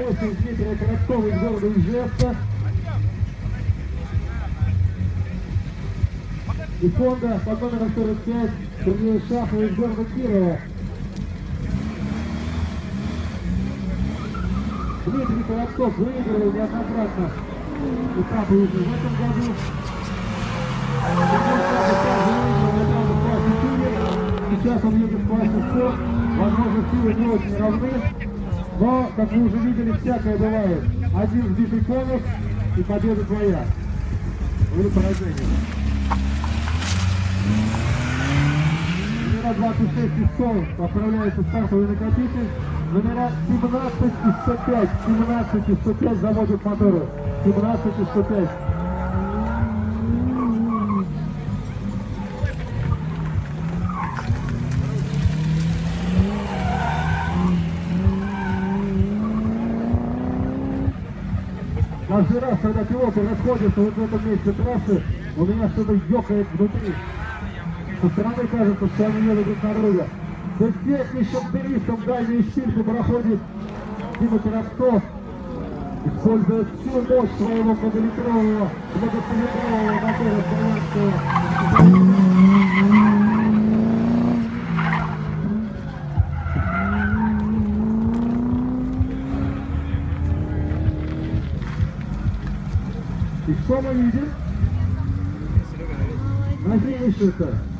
8 Дмитрия Короткова из города Ижевска. И Honda под номером 45 Сергей Шахов из города Кирова. Дмитрий Коротков выиграл неоднократно этапы уже в этом году. Сейчас он едет в классе 100. Возможно, силы не очень равны. Но, как вы уже видели, всякое бывает. Один сбитый конус и победа твоя. Или поражение. Номера 26 и 40 отправляется стартовый накопитель. Номера 17 и 105. 17 и 105 заводят моторы. 17 и 105. Каждый раз, когда пилоты расходятся вот в этом месте трассы, у меня что-то ёкает внутри. Со стороны кажется, что они едут друг на друга. То есть здесь еще туристам дальнюю шпильку проходит Дима Коротков, используя всю мощь своего многолитрового мотора славянского. И что мы видим? На финише-то